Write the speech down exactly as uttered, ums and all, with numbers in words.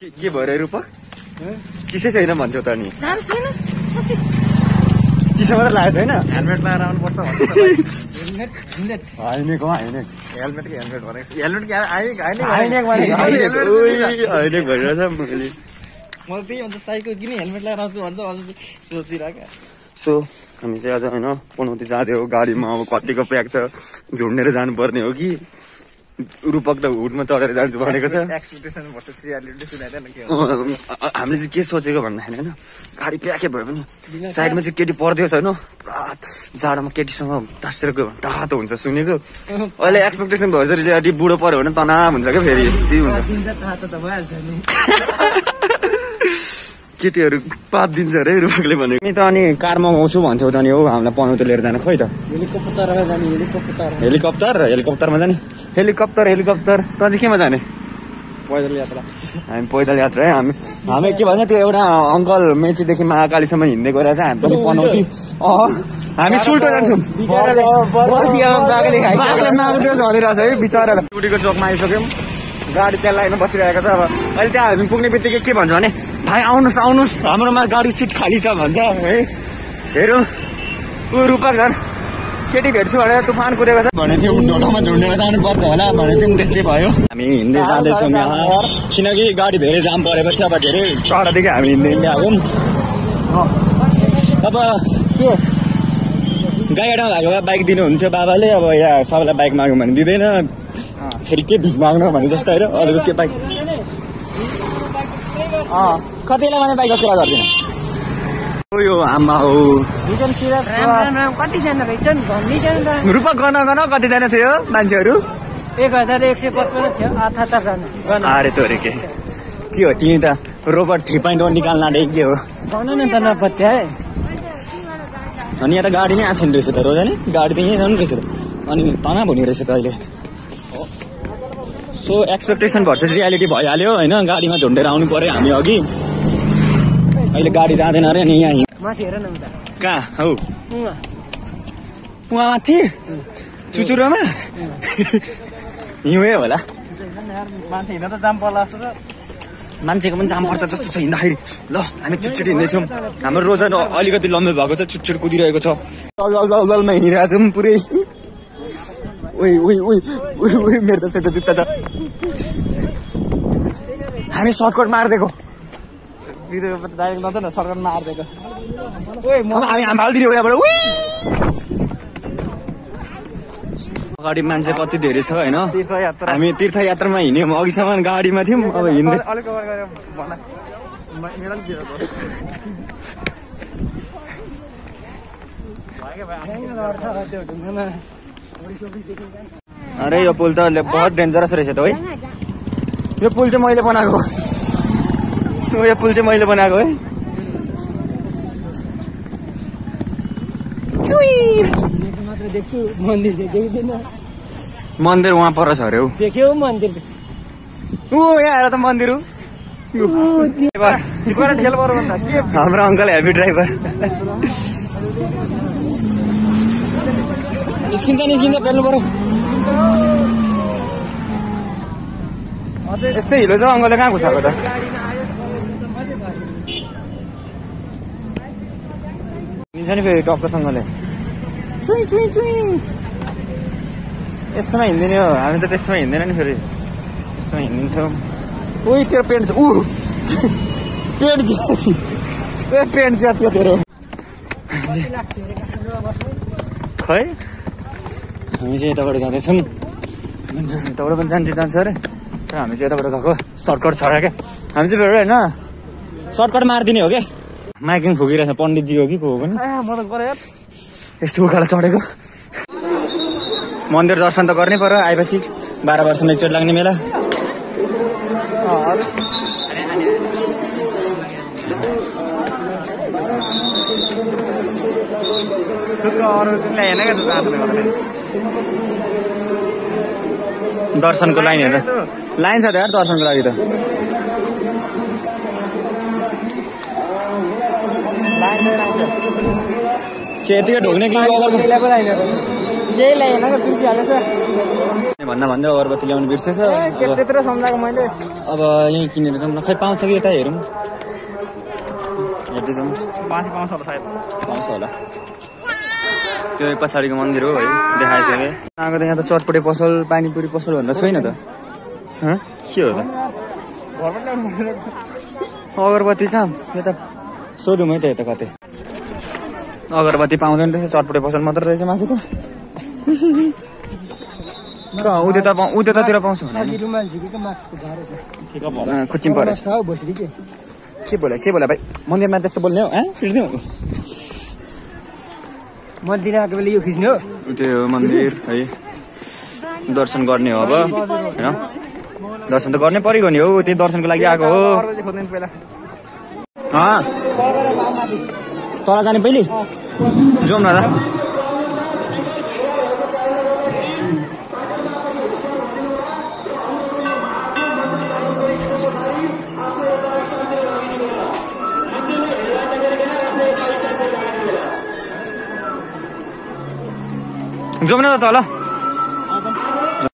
के भयो रूपक चिसै छैन भन्छौ त नि चिसो मात्र लागेको छैन हेलमेट लगाएर आउनुपर्छ हाइनेक हो हाइनेक हेलमेट कि हेलमेट भनेको हेलमेट कि हाइनेक हाइनेक हाइनेक भइरहेछ मैले म त त्यही भन्छ साइकल किन हेलमेट लगाएर आउँछु भन्छ अझ सोचिरहेको सो हामी चाहिँ आज होइन पनौती जाँदै हो गाडीमा अब कतिको प्याक छ झुन्डेर जानुपर्ने हो कि रूपक त हुडमा चढेर जान्छु भनेको छ एक्सपेक्टेसन भर्सेस रियालिटी सुनाइदैन के हामीले चाहिँ के सोचेको भन्दाखेरि होइन गाडी प्याकै भयो भने साइडमा चाहिँ केटी पर्दियो छ होइन पुरा जाडोमा केटीसँग तासेर गयो भने तातो हुन्छ सुनेको अहिले एक्सपेक्टेसन भएछ रियालिटी बुढो पर्यो भने तनाव हुन्छ क्या फेरि यस्तै हुन्छ केटीहरू पात दिन्छ अरे रूपकले भनेको नि त अनि कारमा आउँछु भन्छौ त नि हो हामीलाई पनौती लिएर जानु खोइ त हेलिकप्टरमा जाने हेलिकप्टर हेलिकप्टर हेलिकप्टरमा जाने हेलिकप्टर हेलिकप्टर त चाहिँ केमा जाने पैदल यात्रा हामी पैदल यात्रा है हामी हामी के भन्छ त्यो एउटा अङ्कल मेचीदेखि महाकालीसम्म हिँड्दै गएर चाहिँ हामी पनि पनौती अँ हामी सुल्टो जान्छौँ झरिरहेछ है बिचरालाई टुटीको चोकमा आइसक्यौँ गाडी त्यहाँ लाइनमा बसिरहेको छ अब अहिले त्यहाँ हामी पुग्ने बित्तिकै के भन्छ भने भाइ आउनुहोस् आउनुहोस् हाम्रोमा गाडी सिट खाली छ भन्छ है हेरौँ ऊ रूपक झन् केटी भेट्छु भनेर तुफान कुरेको छ भने थियो ढोलोमा झुन्डेर जानुपर्छ होला भने थियो त्यस्तै भयो हामी हिँड्दै जाँदैछौँ यहाँ किनकि गाडी धेरै जाम परेपछि अब धेरै टाढादेखि हामी हिँड्दै हिँड्दै आयौँ अब के गाडीमा भएको भए बाइक दिनुहुन्थ्यो बाबाले अब यहाँ सबैलाई बाइक माग्यो भने दिँदैन फेरि के भिख माग्नु भने जस्तो होइन अरूको के बाइक अँ कतिलाई भने बाइकको कुरा गर्दैन यो आमा हो कतिजना रहेछन् भनिदिनु रूपक गर्न गर्न कतिजना छ यो मान्छेहरू एक हजार एक सय पचपन्न छ अठहत्तरजना अरे तोरे के के हो तिमी त रोबोट थ्री पोइन्ट वान निकाल्न आँटे के हो भन्नु न त नपत्याए अनि यहाँ त गाडी नै आएको छैन रहेछ त रोजा नि गाडी त यहीँ छ नि रहेछ त अनि तनाव हुने रहेछ त अहिले सो एक्सपेक्टेसन भर्सेस रियालिटी भइहाल्यो होइन गाडीमा झुन्डेर आउनु पर्यो हामी अघि अहिले गाडी जाँदैन अरे अनि यहाँ माथि हेर न उता कहाँ हौ पुवा माथि चुचुरोमा हिउँै होला मान्छे हिँड्दा त जाम पर्ला जस्तो त मान्छेको पनि जाम पर्छ जस्तो छ हिँड्दाखेरि ल हामी चुटचुट हिँड्दैछौँ हाम्रो रोजा अलिकति लम्बे भएको छ चुटचुट कुदिरहेको छ दलमा हिँडिरहेको छौँ पुरै ओइ ओइ ओइ ओइ ओइ मेरो त सेतो जुत्ता छ हामी सर्टकट मारिदिएको डाइरेक्ट नजान सरकार मारिदिएको हामी हालिदिने हो यहाँबाट अगाडि मान्छे कति धेरै छ होइन हामी तीर्थयात्रामा हिँड्यौँ अघिसम्म गाडीमा थियौँ अब हिँड्दै अरे यो पुल त बहुत डेन्जरस रहेछ त है यो पुल चाहिँ मैले बनाएको यो पुल चाहिँ मैले बनाएको है देख्छु मन्दिर चाहिँ देख्दैन मन्दिर वहाँ पर छ अरे हौ देख्यौ मन्दिर ऊ यहाँ आएर त मन्दिर हो हाम्रो अङ्कल हेभी ड्राइभर निस्किन्छ निस्किन्छ पेल्नु पर्यो यस्तै हिलो छ अङ्कलले कहाँ घुसाएको त हिँड्छ नि फेरि टक्कसँगले चुई चुई चुई यस्तोमा हिँड्दिने हो हामी त त्यस्तोमा हिँड्दैन नि फेरि यस्तोमा हिँडिदिन्छौँ उही तेरो पेन्ट ऊ पेन्ट ज्याति ए पेन्ट ज्याति तेरो खै हामी चाहिँ यताबाट जाँदैछौँ यताबाट पनि जान्छ जान्छ अरे तर हामी चाहिँ यताबाट गएको सर्टकट छ क्या हामी चाहिँ फेरि होइन सर्टकट मारिदिने हो क्या माइकिङ फुकिरहेछ पण्डितजी हो कि को हो पनि यस्तो उकालो चढेको मन्दिर दर्शन त गर्नै पर्यो आएपछि बाह्र वर्षमा एकचोटि लाग्ने मेला दर्शनको लाइन हेर लाइन छ त यार दर्शनको लागि त के यतिकै ढोग्ने कि यही लाइन बिर्सिहाल्छ भन्दा भन्दै अगरबत्ती ल्याउनु बिर्सेछ त्यत्रो सम्झाएको मैले अब यहीँ किनेर जाउँ न खै पाउँछ कि यता हेरौँ हेर्दै जाउँ पाँच पाउँछ होला सायद पाउँछ होला त्यो पछाडिको मन्दिर हो है देखाएको थियो आएको त यहाँ त चटपटे पसल पानीपुरी पसल भन्दा छैन त के हो त अगरबत्ती कहाँ यता सोधौँ है त यता कतै अगरबत्ती पाउँदैन रहेछ चटपटे पसल मात्र रहेछ मान्छे त उता उतातिर पाउँछ खुच्चिम परेछ के बोला के बोला भाइ मन्दिरमा त्यस्तो बोल्ने हो फिर्दिउँ मन्दिर आएको बेला यो खिच्ने हो त्यो मन्दिर है दर्शन गर्ने हो अब होइन दर्शन त गर्नै परेको नि हो त्यही दर्शनको लागि आएको हो तल जाने पहिले जाउँ न त जाउँ न त तल